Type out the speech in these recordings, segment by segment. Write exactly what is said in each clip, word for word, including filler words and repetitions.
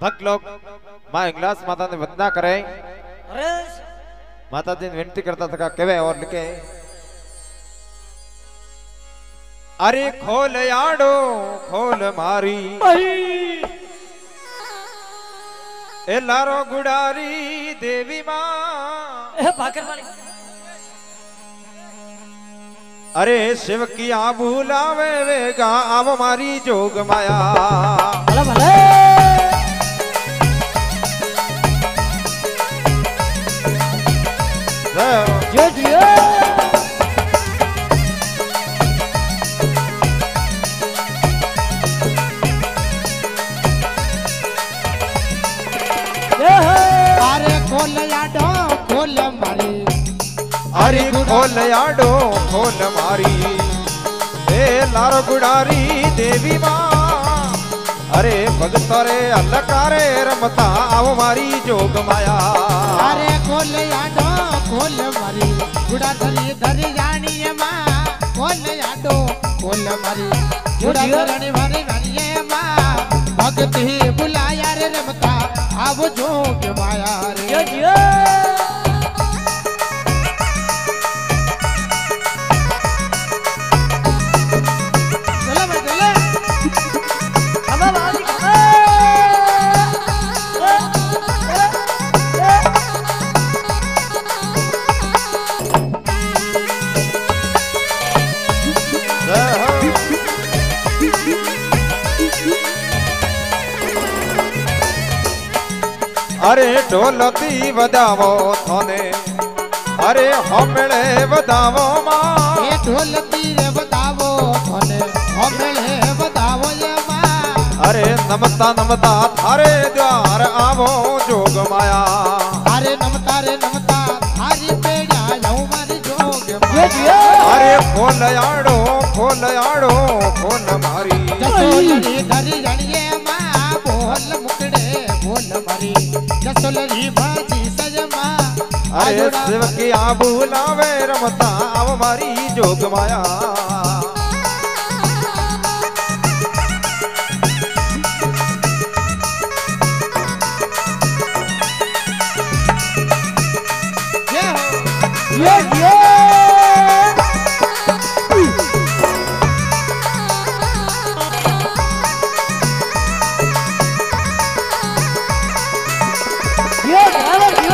भक्त लोग माँ इंग्लास माता ने वंदना करे। अरे माता जी ने विनती करता था केवे और लिखे अरे खोल याडो खोल मारी ए लारो गुडारी देवी माँ ए भाकर वाली अरे शिव की बुलावे वेगा आव मारी जोग माया भला भला जो जियो अरे खोल याडो खोल मारी अरे खोल याडो खोल मारी ए लारो गुडारी देवी माँ अरे भगत रे अलकारे रमता आव मारी जोग माया अरे खोल याडो खोल मारी गुड़ा धरी धरी जानी माँ खोल याडो खोल मारी गुड़ा धरनी भरी भरी माँ भगत ही बुलाया रे रमता आव जोग माया रे जो जियो चला मैं चला अब वाली अरे ढोलती बजावो थाने अरे हमले बजावो माँ ये ढोलती रे बतावो थाने हमले बतावो ये माँ अरे नमता नमता थारे द्वार आवो जोग माया अरे नमता रे नमता थारी पेड़ा जाऊं मारी जोग जो माया जियो अरे खोल याडो खोल याडो खोल मारी जसोलरी धरी जणिए माँ बोल मुकड़े बोल मारी जसोलरी भाजी सजमा अरे शिव की बुलावे रमता आव मारी जोग माया ये हो ये ये ये बराबर ये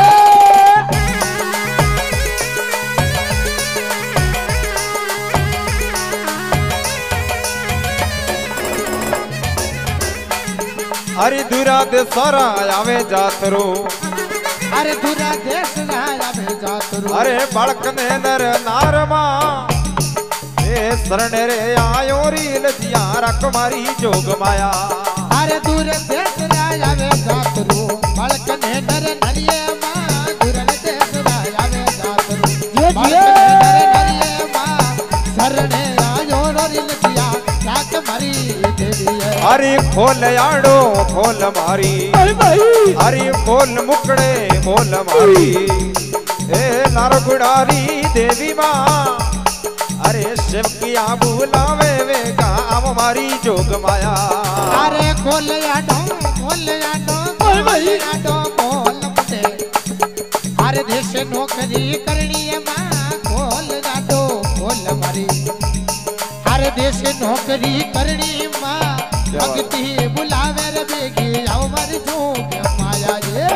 अरे दुरा दे सारा आवे जातरो अरे दूरा देश राया भेजा तुरु अरे बालक ने नर नार माँ ए शरण रे आयो री लजिया रख मारी जोग माया अरे दूर देश राया भेजा तुरु बालक ने नर नरिये माँ दूर देश राया भेजा तुरु जो बालक जियो ने नर नरिये माँ शरणे आयो री लजिया रात मरी देवी है अरे खोल याडो खोल मारी अरे भाई अरे खोल मुकड़े बोल मारी ए नारो गुडारी देवी माँ अरे शिव की बुलावे वेगा आव मारी जोग माया अरे खोल याडो खोल याडो अरे भाई याडो खोल मुझे अरे देश नौकरी करनी है माँ खोल याडो खोल मारी अरे देश नौकरी करनी माँ भक्ति बुलावे रे बेगी आओ मर जोग माया ये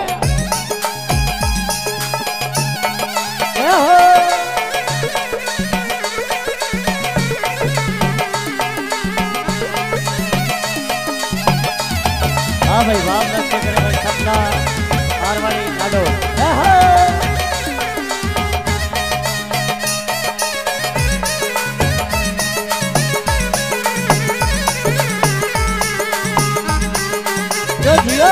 ये हो हाँ भाई वाह नृत्य करे भाई सपना मारवाड़ी लाडो ये हो जो जियो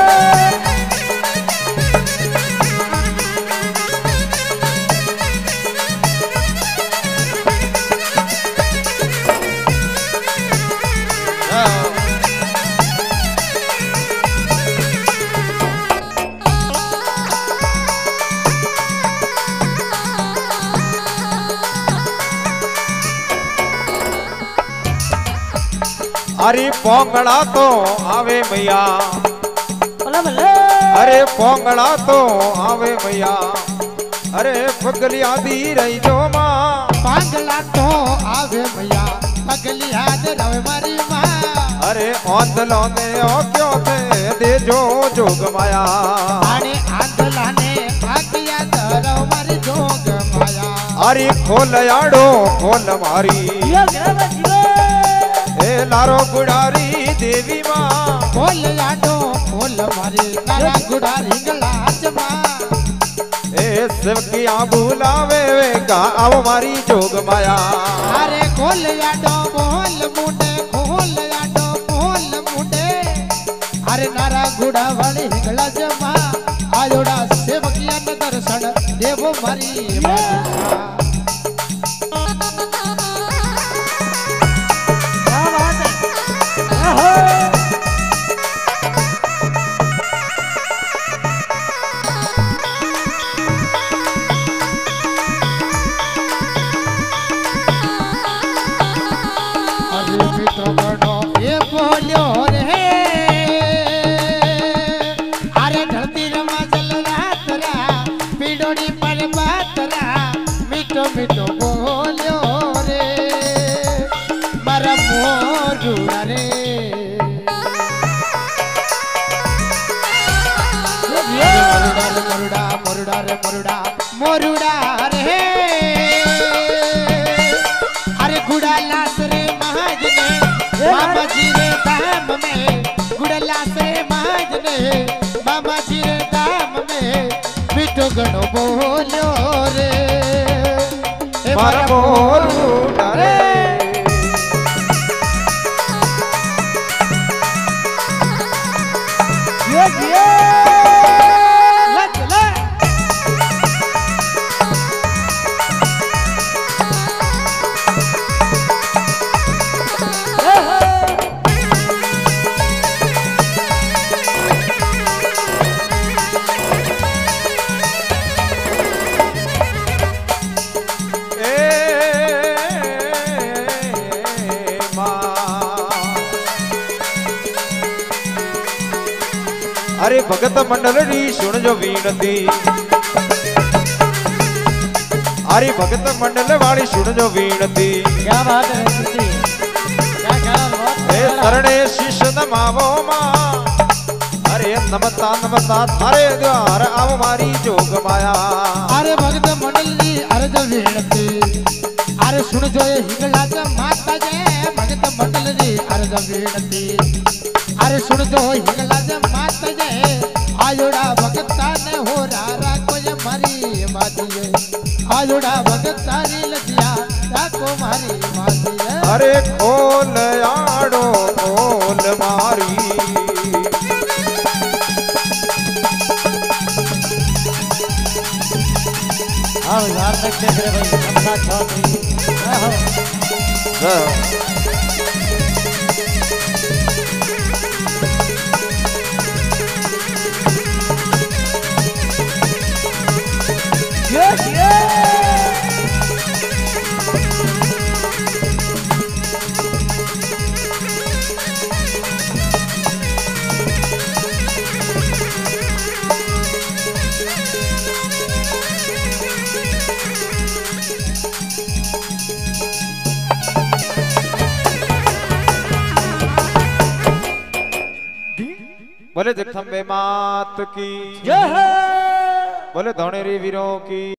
अरे पोंगड़ा तो आवे मैया भला भला पोंगला तो आवे मैया अरे पगली आदि रही जो माँ पांगला तो आवे मैया पगली याद रवे मारी माँ अरे आंदलो ने ओ क्यों थे दे जो जोग माया आने आंदला ने आकिया रवे मारी जोग माया अरे खोल याडो खोल मारी ए लारो गुड़ारी देवी माँ खोल याडो खोल मारी नारा गुड़ारी गलाच माँ ए शिवकिया बुलावे गा आओ मारी जोग माया अरे खोल याडो बोल मुंडे खोल याडो बोल मुंडे अरे नारा गुड़ा वाली हिंगला जमा आयोड़ा सेवकिया न दर्शन देवो मारी माँ मिठो बोलो रे मारा मोरुड़ा रे मोरुड़ा मोरुड़ा रे मोरुड़ा मोरुड़ा रे अरे गुड़ा लास रे महाज ने बाबा जी रे धाम में गुड़ा लास रे महाज ने बाबा जी रे धाम में मिठो गणो बोलो रे मारा मोरुड़ा रे ये ये लग ले अरे भगत मंडल री सुन जो वीणती अरे भगत मंडल वाली सुन जो वीणती क्या बात है सुची क्या ख्याल बहुत ए शरणे शिष्य नमावो माँ अरे नमता नमता थारे द्वार आओ मारी जोग माया अरे भगत मंडल री अर्ज वीणती अरे सुन जो ये हिंगला ज माता जय भगत मंडल री अर्ज वीणती अरे सुन जो हिंगला ज माता जय आयोड़ा भगता ने हो रारा कोई मारी माती है आयोड़ा भगता री लसिया राको मारी माती है अरे खोल आड़ो खोल मारी आओ यार तक देख रहे भाई अपना चौधरी हाँ। Yes, yes. बोले जगदम्बे मात की जय हो। बोले धौणेरी वीरों की।